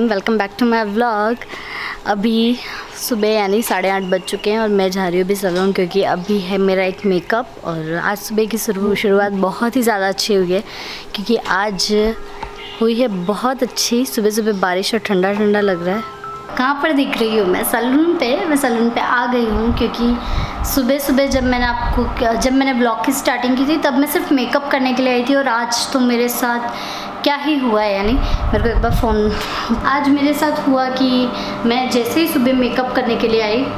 Everyone, welcome back to my vlog. अभी सुबह यानी 8:30 बज चुके हैं और मैं जा रही हूँ अभी सैलून, क्योंकि अभी है मेरा एक मेकअप। और आज सुबह की शुरुआत बहुत ही ज़्यादा अच्छी हुई है, क्योंकि आज हुई है बहुत अच्छी। सुबह सुबह बारिश और ठंडा ठंडा लग रहा है। कहाँ पर दिख रही हूँ मैं सैलून पे आ गई हूँ, क्योंकि सुबह सुबह जब मैंने ब्लॉग की स्टार्टिंग की थी तब मैं सिर्फ मेकअप करने के लिए आई थी। और आज तो मेरे साथ क्या ही हुआ है, यानी मेरे को एक बार आज मेरे साथ हुआ कि मैं जैसे ही सुबह मेकअप करने के लिए आई,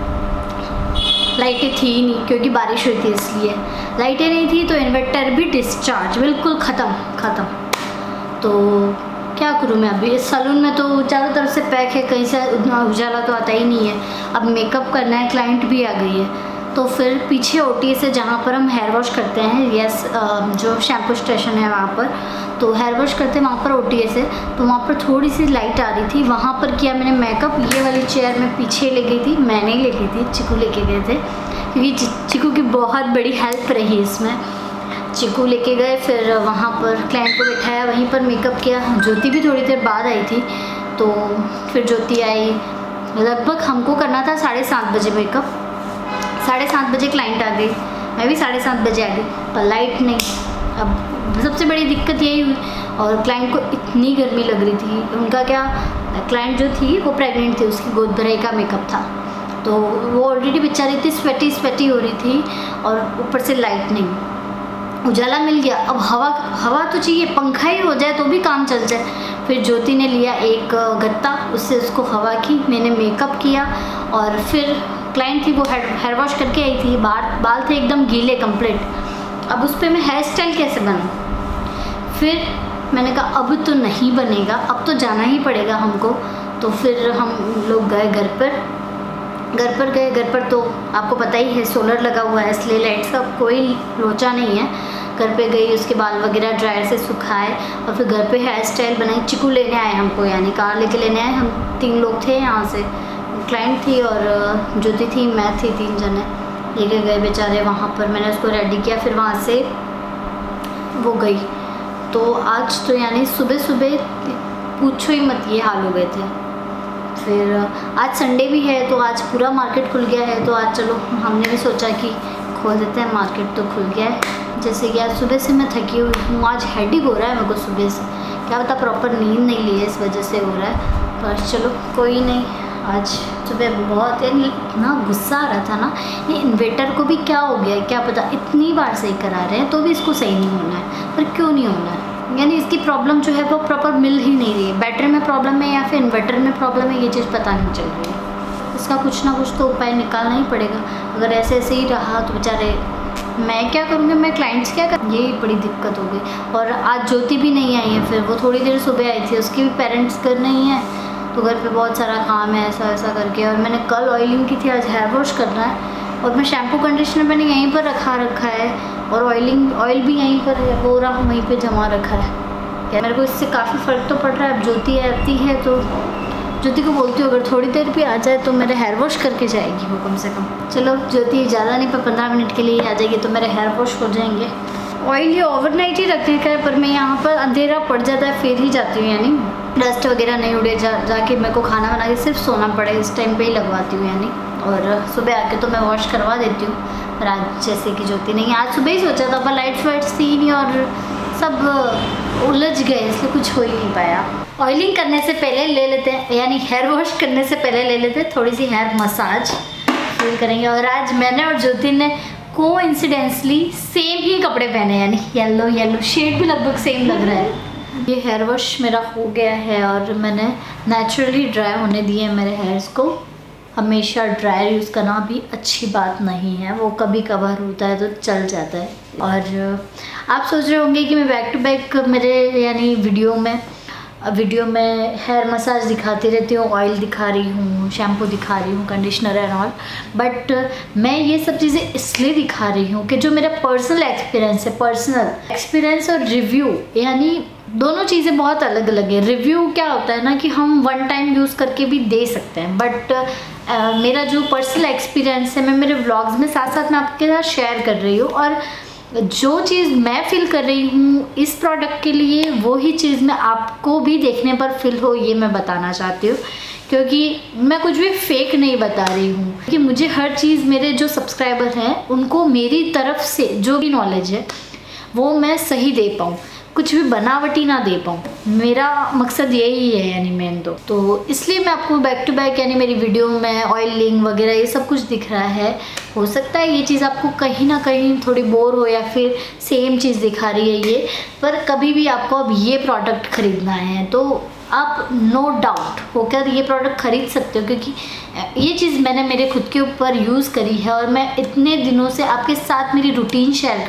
लाइटें थी ही नहीं, क्योंकि बारिश हुई थी इसलिए लाइटें नहीं थी। तो इन्वर्टर भी डिस्चार्ज, बिल्कुल ख़त्म। तो क्या करूँ मैं अभी। इस सैलून में तो चारों तरफ से पैक है, कहीं से उजाला तो आता ही नहीं है। अब मेकअप करना है, क्लाइंट भी आ गई है। तो फिर पीछे ओटी से जहाँ पर हम हेयर वॉश करते हैं, जो शैम्पू स्टेशन है वहाँ पर, तो हेयर वॉश करते हैं वहाँ पर ओटी से। तो वहाँ पर थोड़ी सी लाइट आ रही थी, वहाँ पर किया मैंने मेकअप। ये वाली चेयर मैं पीछे ले गई थी, मैंने ही ले गई थी, चिकू लेके गए थे, क्योंकि चिकू की बहुत बड़ी हेल्प रही इसमें। चिकू लेके गए, फिर वहाँ पर क्लाइंट को बिठाया, वहीं पर मेकअप किया। ज्योति भी थोड़ी देर बाद आई थी, तो फिर ज्योति आई। लगभग हमको करना था 7:30 बजे मेकअप। 7:30 बजे क्लाइंट आ गई, मैं भी 7:30 बजे आ गई, पर लाइट नहीं। अब सबसे बड़ी दिक्कत यही हुई। और क्लाइंट को इतनी गर्मी लग रही थी। उनका क्या, क्लाइंट जो थी वो प्रेग्नेंट थी, उसकी गोद भराई का मेकअप था, तो वो ऑलरेडी बेचारी इतनी स्वेटी हो रही थी, और ऊपर से लाइट नहीं। उजाला मिल गया, अब हवा तो चाहिए, पंखा ही हो जाए तो भी काम चल जाए। फिर ज्योति ने लिया एक गत्ता, उससे उसको हवा की, मैंने मेकअप किया। और फिर क्लाइंट थी, वो हेयर वॉश करके आई थी, बाल थे एकदम गीले कंप्लीट। अब उस पर मैं हेयर स्टाइल कैसे बनाऊँ। फिर मैंने कहा अब तो नहीं बनेगा, अब तो जाना ही पड़ेगा हमको। तो फिर हम लोग गए घर पर तो आपको पता ही है सोलर लगा हुआ है, इसलिए लाइट्स का कोई लोचा नहीं है। घर पे गई, उसके बाल वगैरह ड्रायर से सुखाए, और फिर घर पे हेयर स्टाइल बनाई। चिकू लेने आए हमको, यानी कार लेके लेने आए। हम 3 लोग थे यहाँ से, क्लाइंट थी और ज्योति थी, मैं थी, 3 जने लेके गए बेचारे वहाँ पर। मैंने उसको रेडी किया, फिर वहाँ से वो गई। तो आज तो यानी सुबह पूछो ही मत, ये हाल हो गए थे। फिर आज संडे भी है, तो आज पूरा मार्केट खुल गया है। तो आज चलो हमने भी सोचा कि खोल देते हैं, मार्केट तो खुल गया है। जैसे कि आज सुबह से मैं थकी हुई हूँ, आज हेडेक हो रहा है मेरे को सुबह से, क्या पता प्रॉपर नींद नहीं ली है, इस वजह से हो रहा है। पर चलो कोई नहीं। आज सुबह बहुत इतना गुस्सा आ रहा था ना, ये इन्वर्टर को भी क्या हो गया है क्या पता, इतनी बार सही करा रहे हैं तो भी इसको सही नहीं होना है। पर क्यों नहीं होना है, यानी इसकी प्रॉब्लम जो है वो प्रॉपर मिल ही नहीं रही है। बैटरी में प्रॉब्लम है या फिर इन्वर्टर में प्रॉब्लम है, ये चीज़ पता नहीं चल रही है। इसका कुछ ना कुछ तो उपाय निकालना ही पड़ेगा। अगर ऐसे ही रहा तो बेचारे मैं क्या करूँगी, मैं क्लाइंट्स क्या कर, यही बड़ी दिक्कत हो गई। और आज ज्योति भी नहीं आई है, फिर वो थोड़ी देर सुबह आई थी, उसकी भी पेरेंट्स घर नहीं है, तो घर पे बहुत सारा काम है ऐसा करके। और मैंने कल ऑयलिंग की थी, आज हेयर वॉश करना है। और मैं शैम्पू कंडीशनर मैंने यहीं पर रखा है, और ऑयल भी यहीं पर है, वो रहा वहीं पे जमा रखा है। क्या मेरे को इससे काफ़ी फ़र्क तो पड़ रहा है। अब ज्योति आती है तो ज्योति को बोलती हूँ अगर थोड़ी देर भी आ जाए तो मेरे हेयर वॉश करके जाएगी वो कम से कम। चलो ज्योति ज़्यादा नहीं, पर 15 मिनट के लिए आ जाएगी तो मेरे हेयर वॉश हो जाएंगे। ऑयल ये ओवरनाइट ही रखने का है, पर मैं यहाँ पर अंधेरा पड़ जाता है फिर ही जाती हूँ, यानी डस्ट वगैरह नहीं उड़े, जाके मेरे को खाना बना के सिर्फ सोना पड़े, इस टाइम पे ही लगवाती हूँ यानी। और सुबह आके तो मैं वॉश करवा देती हूँ, पर आज जैसे कि ज्योति नहीं, आज सुबह ही सोचा था, पर लाइट्स वाइट्स थी नहीं और सब उलझ गए, इसलिए कुछ हो ही नहीं पाया। ऑयलिंग करने से पहले ले लेते हैं, यानी हेयर वॉश करने से पहले ले लेते हैं थोड़ी सी हेयर मसाज, फील करेंगे। और आज मैंने और ज्योति ने कोइंसिडेंटली सेम ही कपड़े पहने, यानी येलो शेड भी लगभग सेम लग रहा है। ये हेयर वॉश मेरा हो गया है और मैंने नेचुरली ड्राई होने दिए हैं मेरे हेयर्स को। हमेशा ड्रायर यूज़ करना भी अच्छी बात नहीं है, वो कभी कभार होता है तो चल जाता है। और आप सोच रहे होंगे कि मैं बैक टू बैक मेरे यानी वीडियो में हेयर मसाज दिखाती रहती हूँ, ऑयल दिखा रही हूँ, शैम्पू दिखा रही हूँ, कंडीशनर एंड ऑल। बट मैं ये सब चीज़ें इसलिए दिखा रही हूँ कि जो मेरा पर्सनल एक्सपीरियंस और रिव्यू, यानी दोनों चीज़ें बहुत अलग अलग है। रिव्यू क्या होता है ना कि हम 1 टाइम यूज़ करके भी दे सकते हैं, बट मेरा जो पर्सनल एक्सपीरियंस है मैं मेरे व्लॉग्स में साथ साथ मैं आपके साथ शेयर कर रही हूँ। और जो चीज़ मैं फील कर रही हूँ इस प्रोडक्ट के लिए, वो ही चीज़ मैं आपको भी देखने पर फील हो, ये मैं बताना चाहती हूँ। क्योंकि मैं कुछ भी फेक नहीं बता रही हूँ कि मुझे हर चीज़, मेरे जो सब्सक्राइबर हैं उनको मेरी तरफ से जो भी नॉलेज है वो मैं सही दे पाऊँ, कुछ भी बनावटी ना दे पाऊँ। मेरा मकसद यही है यानी मेन तो इसलिए मैं आपको बैक टू बैक यानी मेरी वीडियो में ऑयलिंग वगैरह ये सब कुछ दिख रहा है। हो सकता है ये चीज़ आपको कहीं ना कहीं थोड़ी बोर हो या फिर सेम चीज़ दिखा रही है ये, पर कभी भी आपको अब ये प्रोडक्ट ख़रीदना है तो आप नो डाउट होकर ये प्रोडक्ट ख़रीद सकते हो, क्योंकि ये चीज़ मैंने मेरे खुद के ऊपर यूज़ करी है और मैं इतने दिनों से आपके साथ मेरी रूटीन शेयर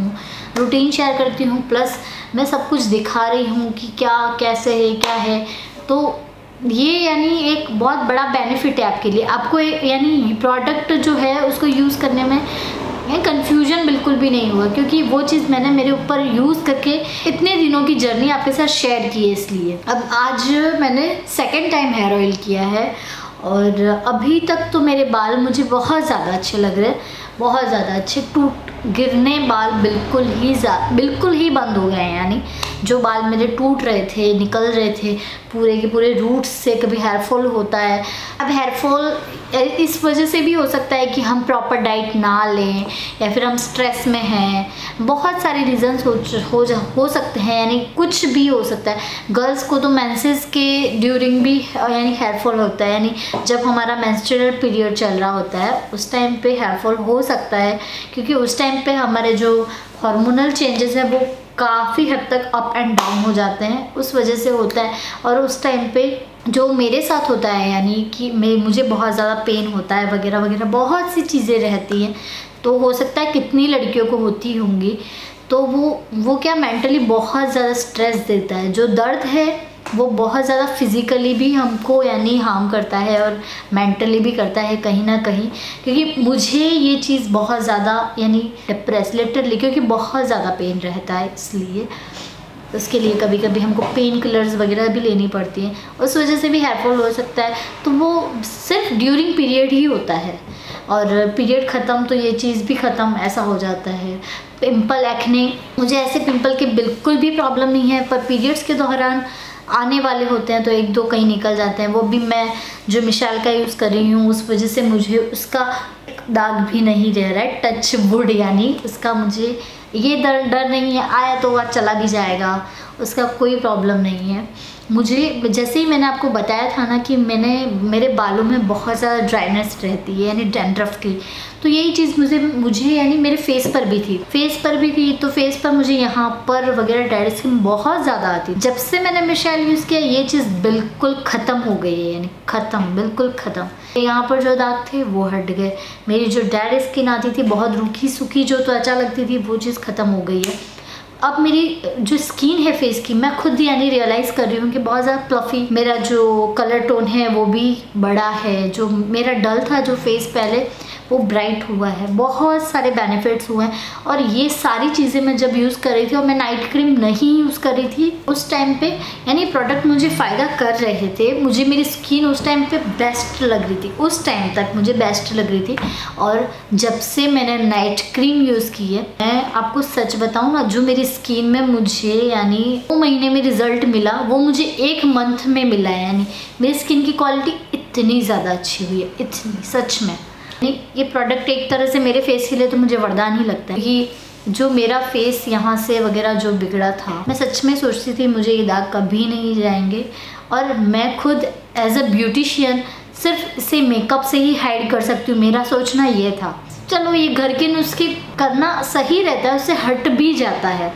करती हूँ प्लस मैं सब कुछ दिखा रही हूँ कि क्या कैसे है क्या है। तो ये यानी एक बहुत बड़ा बेनिफिट है आपके लिए। आपको यानी प्रोडक्ट जो है उसको यूज़ करने में कंफ्यूजन बिल्कुल भी नहीं हुआ, क्योंकि वो चीज़ मैंने मेरे ऊपर यूज़ करके इतने दिनों की जर्नी आपके साथ शेयर की है। इसलिए अब आज मैंने सेकंड टाइम हेयर ऑयल किया है और अभी तक तो मेरे बाल मुझे बहुत ज़्यादा अच्छे लग रहे हैं, बहुत ज़्यादा अच्छे। गिरने बाल बिल्कुल ही बंद हो गए हैं। यानी जो बाल मेरे टूट रहे थे, निकल रहे थे पूरे के पूरे रूट्स से, कभी हेयरफॉल होता है। अब हेयरफॉल इस वजह से भी हो सकता है कि हम प्रॉपर डाइट ना लें या फिर हम स्ट्रेस में हैं, बहुत सारे रीजंस हो सकते हैं, यानी कुछ भी हो सकता है। गर्ल्स को तो मेंसेस के ड्यूरिंग भी यानी हेयरफॉल होता है, यानी जब हमारा मेंस्ट्रुअल पीरियड चल रहा होता है उस टाइम पे हेयरफॉल हो सकता है, क्योंकि उस टाइम पे हमारे जो हार्मोनल चेंजेस हैं वो काफ़ी हद तक अप एंड डाउन हो जाते हैं, उस वजह से होता है। और उस टाइम पे जो मेरे साथ होता है यानी कि मुझे बहुत ज़्यादा पेन होता है वगैरह वगैरह, बहुत सी चीज़ें रहती हैं। तो हो सकता है कितनी लड़कियों को होती होंगी, तो वो क्या मेंटली बहुत ज़्यादा स्ट्रेस देता है। जो दर्द है वो बहुत ज़्यादा फिज़िकली भी हमको यानी हार्म करता है और मेंटली भी करता है कहीं ना कहीं, क्योंकि मुझे ये चीज़ बहुत ज़्यादा यानी डिप्रेस लिटरली, क्योंकि बहुत ज़्यादा पेन रहता है, इसलिए उसके लिए कभी कभी हमको पेन किलर्स वगैरह भी लेनी पड़ती हैं, उस वजह से भी हेयरफॉल हो सकता है। तो वो सिर्फ ड्यूरिंग पीरियड ही होता है और पीरियड ख़त्म तो ये चीज़ भी ख़त्म, ऐसा हो जाता है। पिंपल, एक्ने, मुझे ऐसे पिंपल की बिल्कुल भी प्रॉब्लम नहीं है, पर पीरियड्स के दौरान आने वाले होते हैं तो एक दो कहीं निकल जाते हैं। वो भी मैं जो मिशाल का यूज़ कर रही हूँ उस वजह से मुझे उसका दाग भी नहीं रह रहा है, टच वुड, यानी उसका मुझे ये डर नहीं है, आया तो वह चला भी जाएगा, उसका कोई प्रॉब्लम नहीं है। मुझे जैसे ही मैंने आपको बताया था ना कि मेरे बालों में बहुत ज़्यादा ड्राइनेस रहती है यानी डैंड्रफ की, तो यही चीज़ मुझे यानी मेरे फेस पर भी थी तो फेस पर मुझे यहाँ पर वगैरह डेड स्किन बहुत ज़्यादा आती। जब से मैंने मिशाइल यूज़ किया ये चीज़ बिल्कुल ख़त्म हो गई है, यानी ख़त्म, बिल्कुल ख़त्म। यहाँ पर जो दाग थे वो हट गए, मेरी जो डेड स्किन आती थी बहुत रूखी सूखी जो त्वचा लगती थी वो चीज़ ख़त्म हो गई है। अब मेरी जो स्किन है फेस की, मैं खुद यानी रियलाइज़ कर रही हूँ कि बहुत ज़्यादा फ्लफ़ी, मेरा जो कलर टोन है वो भी बड़ा है, जो मेरा डल था जो फेस पहले वो ब्राइट हुआ है, बहुत सारे बेनिफिट्स हुए हैं। और ये सारी चीज़ें मैं जब यूज़ कर रही थी और मैं नाइट क्रीम नहीं यूज़ कर रही थी उस टाइम पे, यानी प्रोडक्ट मुझे फ़ायदा कर रहे थे, मुझे मेरी स्किन उस टाइम पे बेस्ट लग रही थी, उस टाइम तक मुझे बेस्ट लग रही थी। और जब से मैंने नाइट क्रीम यूज़ की है, मैं आपको सच बताऊँ ना, जो मेरी स्किन में मुझे यानी 2 महीने में रिज़ल्ट मिला वो मुझे 1 मंथ में मिला है। यानी मेरी स्किन की क्वालिटी इतनी ज़्यादा अच्छी हुई है, इतनी, सच में। ये प्रोडक्ट एक तरह से मेरे फेस के लिए तो मुझे वरदान ही लगता है कि जो मेरा फेस यहाँ से वगैरह जो बिगड़ा था, मैं सच में सोचती थी मुझे ये दाग कभी नहीं जाएंगे, और मैं खुद एज अ ब्यूटिशियन सिर्फ इसे मेकअप से ही हाइड कर सकती हूँ, मेरा सोचना ये था। चलो ये घर के नुस्खे करना सही रहता है, उससे हट भी जाता है,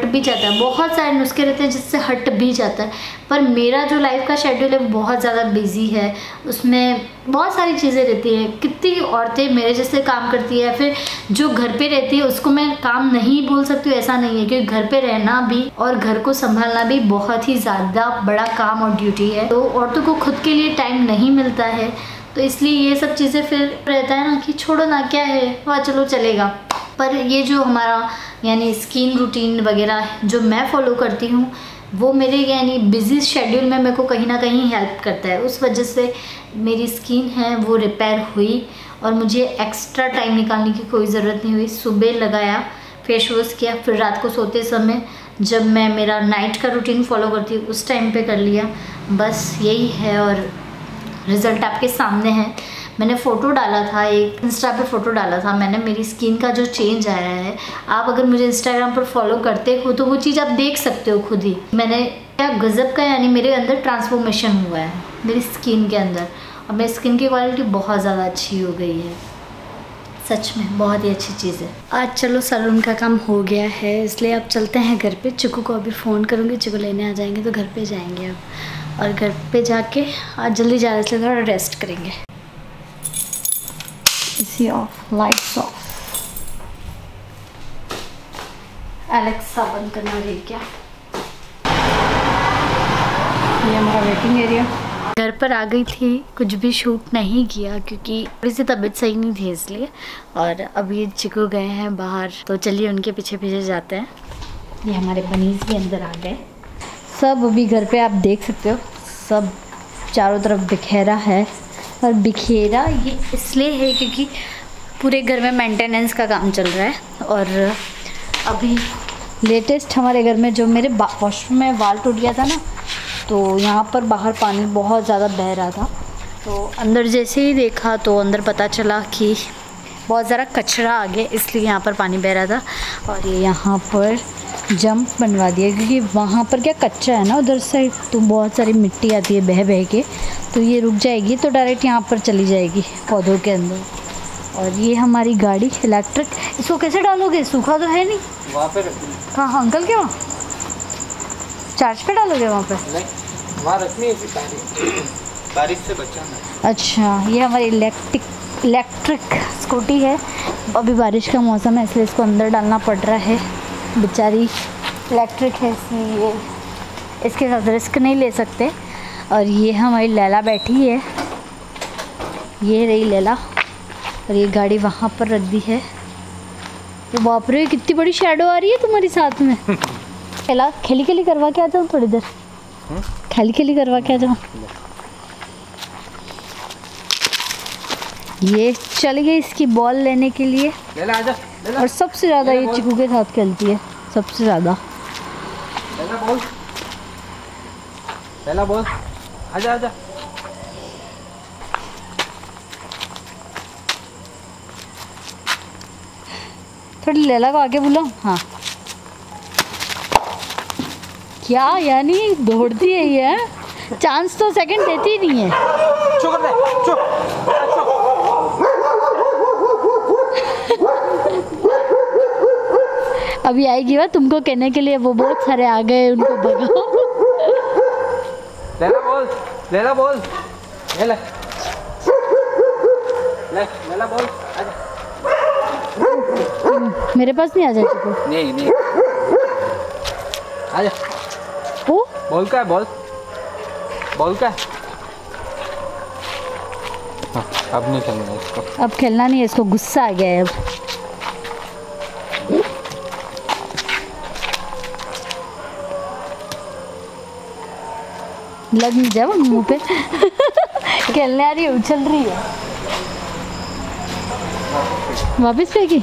बहुत सारे नुस्खे रहते हैं जिससे हट भी जाता है। पर मेरा जो लाइफ का शेड्यूल है वो बहुत ज़्यादा बिजी है, उसमें बहुत सारी चीज़ें रहती हैं। कितनी औरतें मेरे जैसे काम करती है, फिर जो घर पे रहती है उसको मैं काम नहीं बोल सकती हूँ, ऐसा नहीं है, क्योंकि घर पे रहना भी और घर को संभालना भी बहुत ही ज़्यादा बड़ा काम और ड्यूटी है। तो औरतों को खुद के लिए टाइम नहीं मिलता है, तो इसलिए ये सब चीज़ें फिर रहता है ना कि छोड़ो ना, क्या है, वाह चलो चलेगा। पर ये जो हमारा यानी स्किन रूटीन वगैरह जो मैं फॉलो करती हूँ वो मेरे यानी बिजी शेड्यूल में मेरे को कहीं ना कहीं हेल्प करता है, उस वजह से मेरी स्किन है वो रिपेयर हुई और मुझे एक्स्ट्रा टाइम निकालने की कोई ज़रूरत नहीं हुई। सुबह लगाया, फेस वॉश किया, फिर रात को सोते समय जब मैं मेरा नाइट का रूटीन फॉलो करती हूँ उस टाइम पे कर लिया। बस यही है और रिज़ल्ट आपके सामने है। मैंने फ़ोटो डाला था, एक इंस्टा पे फ़ोटो डाला था मैंने, मेरी स्किन का जो चेंज आया है। आप अगर मुझे इंस्टाग्राम पर फॉलो करते हो तो वो चीज़ आप देख सकते हो खुद ही। मैंने क्या गज़ब का यानी मेरे अंदर ट्रांसफॉर्मेशन हुआ है मेरी स्किन के अंदर, और मेरी स्किन की क्वालिटी बहुत ज़्यादा अच्छी हो गई है। सच में बहुत ही अच्छी चीज़ है। आज चलो सैलून का काम हो गया है, इसलिए अब चलते हैं घर पे। चिकू को अभी फ़ोन करूँगी, चिकू लेने आ जाएंगे तो घर पे जाएंगे अब। और घर पे जाके आज जल्दी जा रहे इसलिए थोड़ा रेस्ट करेंगे। इसी ऑफ, लाइट्स ऑफ। एलेक्सा बंद करना रही क्या? ये हमारा वेटिंग एरिया। घर पर आ गई थी, कुछ भी शूट नहीं किया क्योंकि थोड़ी सी तबीयत सही नहीं थी इसलिए। और अभी चिकू गए हैं बाहर, तो चलिए उनके पीछे पीछे जाते हैं। ये हमारे बनीज भी अंदर आ गए सब। अभी घर पे आप देख सकते हो सब चारों तरफ बिखेरा है। और बिखेरा ये इसलिए है क्योंकि पूरे घर में मेंटेनेंस का काम चल रहा है। और अभी लेटेस्ट हमारे घर में जो मेरे वॉशरूम में वाल टूट गया था ना, तो यहाँ पर बाहर पानी बहुत ज़्यादा बह रहा था। तो अंदर जैसे ही देखा तो अंदर पता चला कि बहुत ज़्यादा कचरा आ गया, इसलिए यहाँ पर पानी बह रहा था। और ये यहाँ पर जंप बनवा दिया क्योंकि वहाँ पर क्या कच्चा है ना उधर साइड, तो बहुत सारी मिट्टी आती है बह बह के, तो ये रुक जाएगी तो डायरेक्ट यहाँ पर चली जाएगी पौधों के अंदर। और ये हमारी गाड़ी इलेक्ट्रिक, इसको कैसे डालोगे? सूखा तो है नहीं वहाँ पर। कहाँ अंकल के वहाँ चार्ज पे डालोगे? वहाँ पे नहीं, वहाँ रखनी है बारिश से बचाना। अच्छा, ये हमारी इलेक्ट्रिक स्कूटी है। अभी बारिश का मौसम है इसलिए इसको अंदर डालना पड़ रहा है। बेचारी इलेक्ट्रिक है इसलिए इसके साथ रिस्क नहीं ले सकते। और ये हमारी लैला बैठी है, ये रही लैला। और ये गाड़ी वहाँ पर रख दी है। तो बाप रे कितनी बड़ी शैडो आ रही है तुम्हारी साथ में। खेली खेली करवा के आ जाओ थोड़ी देर, खेली खेली करवा के आ जाओ। ये चली गई इसकी बॉल लेने के लिए। ले ला, आजा। और सबसे ज़्यादा ये चिकू के साथ खेलती है, सबसे ज़्यादा। पहला बॉल, आजा आजा। थोड़ी लैला को आगे बुलाओ। हाँ क्या यानी दौड़ती है ये, चांस तो सेकंड देती ही नहीं है। अभी आएगी वह तुमको कहने के लिए, वो बहुत सारे आ गए उनको भगाओ। लेला बोल, लेला बोल, ले ले, लेला बोल, आजा। मेरे पास नहीं आ जाए चिकू। नहीं नहीं, आजा। वो बॉल का है, बॉल बॉल का है। हाँ, अब नहीं खेलना है इसको। अब खेलना नहीं है इसको, गुस्सा आ गया है अब। लग नहीं जाओ मुँह पे। खेलने आ रही है, उछल रही है। वापस फेंकी।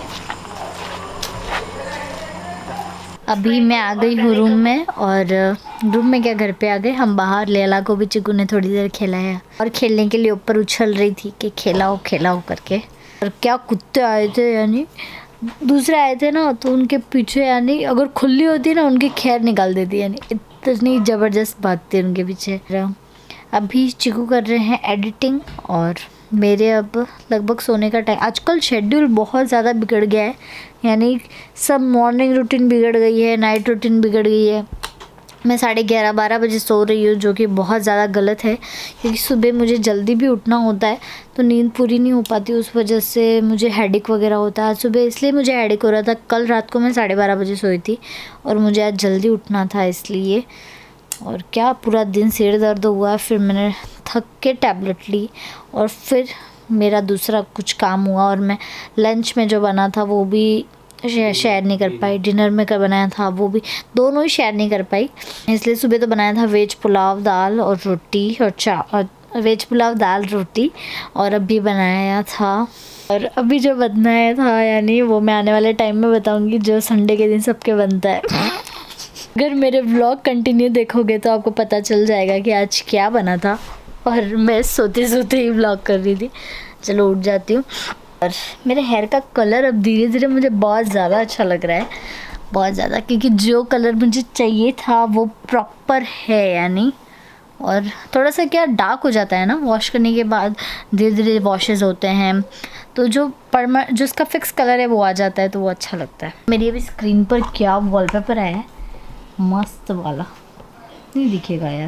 अभी मैं आ गई हूँ रूम में। और रूम में क्या, घर पे आ गए हम। बाहर लैला को भी चिकू ने थोड़ी देर खिलाया और खेलने के लिए ऊपर उछल रही थी कि खेलाओ खेलाओ करके। और क्या कुत्ते आए थे, यानी दूसरे आए थे ना, तो उनके पीछे यानी अगर खुली होती ना उनकी खैर निकाल देती, यानी इतनी ज़बरदस्त भागती है उनके पीछे। अभी चिकू कर रहे हैं एडिटिंग और मेरे अब लगभग सोने का टाइम। आजकल शेड्यूल बहुत ज़्यादा बिगड़ गया है, यानी सब मॉर्निंग रूटीन बिगड़ गई है, नाइट रूटीन बिगड़ गई है। मैं 11:30-12 बजे सो रही हूँ, जो कि बहुत ज़्यादा गलत है क्योंकि सुबह मुझे जल्दी भी उठना होता है तो नींद पूरी नहीं हो पाती, उस वजह से मुझे हेडेक वगैरह होता है। सुबह इसलिए मुझे हेडेक हो रहा था। कल रात को मैं 12:30 बजे सोई थी और मुझे आज जल्दी उठना था इसलिए। और क्या पूरा दिन सिर दर्द हुआ, फिर मैंने थक के टैबलेट ली और फिर मेरा दूसरा कुछ काम हुआ। और मैं लंच में जो बना था वो भी शेयर नहीं कर पाई, डिनर में कर बनाया था वो भी, दोनों ही शेयर नहीं कर पाई। इसलिए सुबह तो बनाया था वेज पुलाव, दाल और रोटी और वेज पुलाव, दाल, रोटी और अभी बनाया था। और अभी जो बनाया था यानी वो मैं आने वाले टाइम में बताऊंगी, जो संडे के दिन सबके बनता है। अगर मेरे व्लॉग कंटिन्यू देखोगे तो आपको पता चल जाएगा कि आज क्या बना था। और मैं सोते सोते ही व्लॉग कर रही थी। चलो उठ जाती हूँ। और मेरे हेयर का कलर अब धीरे धीरे मुझे बहुत ज़्यादा अच्छा लग रहा है, बहुत ज़्यादा, क्योंकि जो कलर मुझे चाहिए था वो प्रॉपर है यानी। और थोड़ा सा क्या डार्क हो जाता है ना वॉश करने के बाद, धीरे धीरे वॉशेस होते हैं तो जो उसका फिक्स कलर है वो आ जाता है, तो वो अच्छा लगता है। मेरी अभी स्क्रीन पर क्या वॉलपेपर आया है, मस्त वाला, नहीं दिखेगा यार।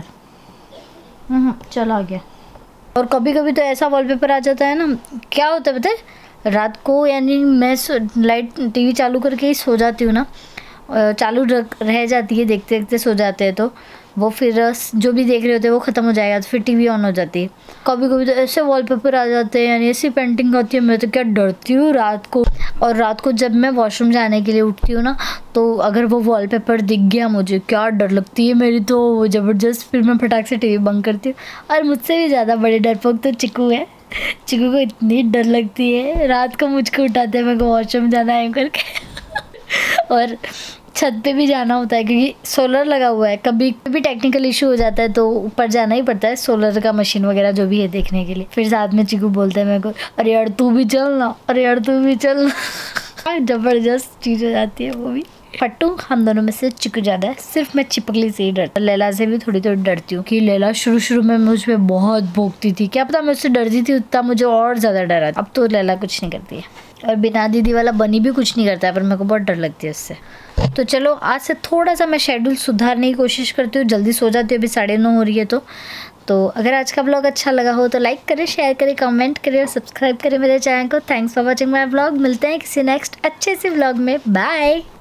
चल आ गया। और कभी कभी तो ऐसा वॉलपेपर आ जाता है ना, क्या होता है पता है, रात को यानी मैं लाइट टीवी चालू करके ही सो जाती हूँ ना, चालू रह जाती है, देखते देखते सो जाते हैं तो वो फिर जो भी देख रहे होते हैं वो ख़त्म हो जाएगा तो फिर टीवी ऑन हो जाती है। कभी कभी तो ऐसे वॉलपेपर आ जाते हैं यानी ऐसी पेंटिंग होती है, मैं तो क्या डरती हूँ रात को। और रात को जब मैं वॉशरूम जाने के लिए उठती हूँ ना, तो अगर वो वॉलपेपर दिख गया मुझे, क्या डर लगती है मेरी तो ज़बरदस्त। फिर मैं फटाक से टीवी बंद करती हूँ। और मुझसे भी ज़्यादा बड़े डरपोक तो चिकू है। चिकू को इतनी डर लगती है, रात को मुझको उठाते हैं, मेरे को वॉशरूम जाना है करके। और छत पे भी जाना होता है क्योंकि सोलर लगा हुआ है, कभी भी टेक्निकल इशू हो जाता है तो ऊपर जाना ही पड़ता है, सोलर का मशीन वगैरह जो भी है देखने के लिए। फिर साथ में चिकू बोलते हैं मेरे को, अरे यार तू भी चल ना, अरे यार तू भी चल ना। जबरदस्त चीज़ हो जाती है वो भी। फट्टू हम दोनों में से चिकू ज़्यादा है, सिर्फ मैं चिपकली से ही डरती। लैला से भी थोड़ी थोड़ी डरती हूँ कि लैला शुरू में मुझ पर बहुत भौंकती थी, क्या पता मैं उससे डरती थी उतना मुझे और ज़्यादा डरा। अब तो लैला कुछ नहीं करती है। और बिना दीदी वाला बनी भी कुछ नहीं करता है, पर मेरे को बहुत डर लगती है उससे। तो चलो आज से थोड़ा सा मैं शेड्यूल सुधारने की कोशिश करती हूँ, जल्दी सो जाती हूँ, अभी 9:30 हो रही है। तो अगर आज का ब्लॉग अच्छा लगा हो तो लाइक करें, शेयर करें, कमेंट करें और सब्सक्राइब करें मेरे चैनल को। Thanks for watching my blog. मिलते हैं किसी नेक्स्ट अच्छे से ब्लॉग में। बाय।